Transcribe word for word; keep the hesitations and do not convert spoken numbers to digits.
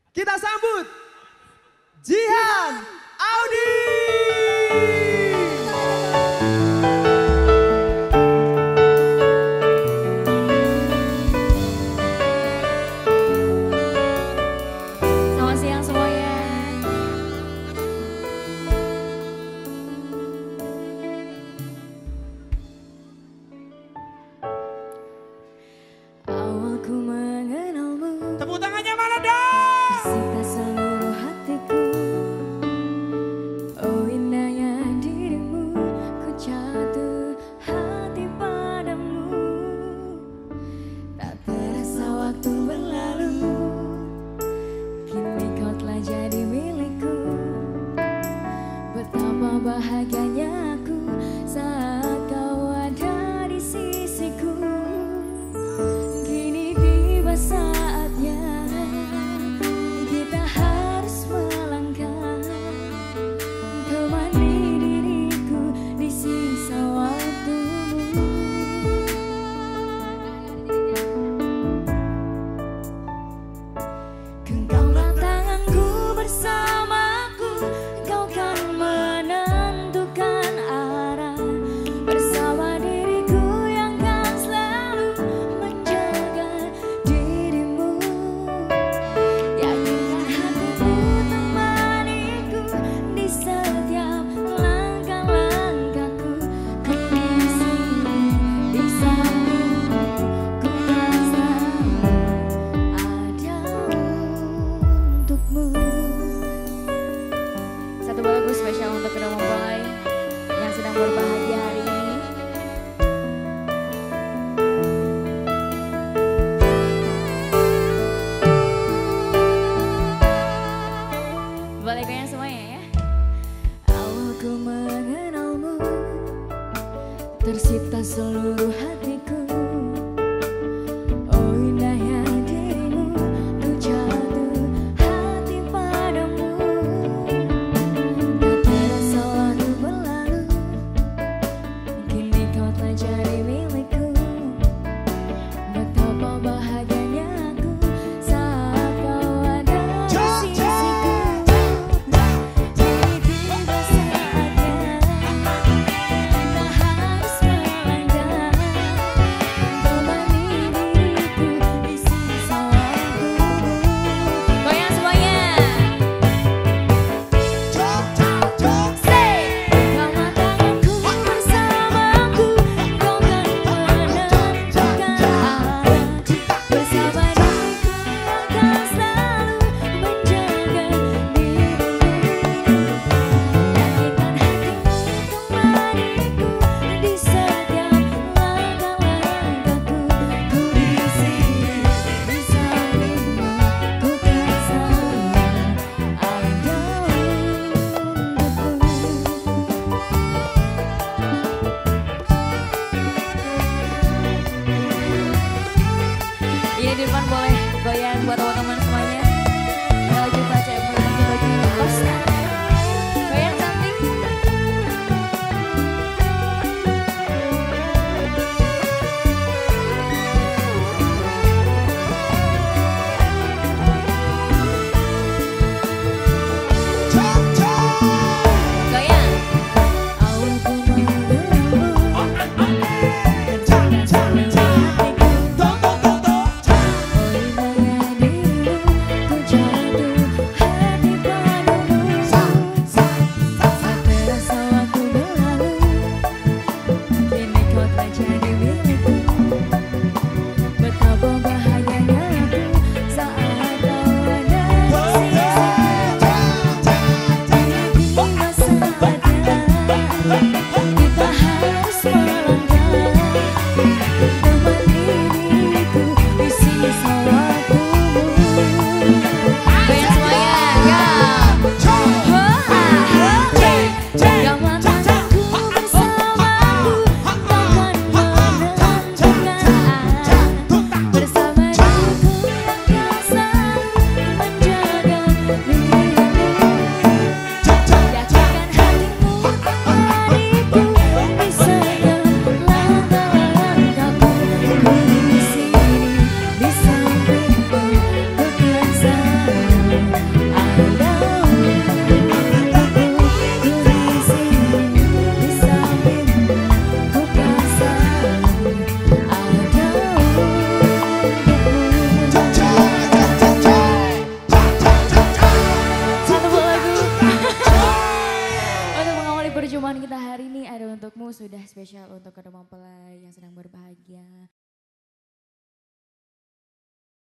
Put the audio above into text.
Kita sambut Jihan Audi. Selamat siang semuanya. Awal ku mengenalmu, Tepuk tangannya mana dong? bersita seluruh hatiku. Oh indahnya dirimu, ku jatuh hati padamu. Tak terasa waktu berlalu, kini kau telah jadi milikku. Betapa bahagianya aku saat kau ada di sisiku. Kini tiba saatnya kita harus melangkah, temani diriku di sisa waktumu. Genggamlah tanganku bersamaku, kau kan menentukan arah. Bersama diriku yang kan selalu menjaga dirimu. Yakinkan hatiku temaniku di setiap langkah-langkahku. Ku di sini di sampingmu, ku kan selalu ada untukmu. Satu lagu spesial untuk kedua mempelai yang sedang berbahagia hari ini. Boleh goyang semuanya ya. Awal ku mengenalmu, tersita seluruh hatiku. Oh indahnya dirimu, ku jatuh hati padamu. Tak terasa waktu berlalu, kini kau telah jadi milikku. Betapa bahagianya aku saat kau ada di sisiku. Kini tiba saatnya kita harus melangkah, temani diriku di sisa waktumu. Goyang semuanya. Say, genggamlah tanganku bersamaku, kau kan menentukan arah. Bersama diriku yang kan selalu menjaga dirimu. Yakinkan hatimu temaniku di setiap langkah-langkahku. Ku di sini di sampingmu, ku kan selalu ada untukmu. Iya di depan boleh goyang buat teman-teman semuanya. Kalau kita cek ganti baju kosnya. Goyang cantik. Goyang. Awal ku mengenalmu, tercipta seluruh hatiku. Oh indahnya dirimu, perjumpaan kita hari ini ada untukmu, sudah spesial untuk kedua mempelai yang sedang berbahagia.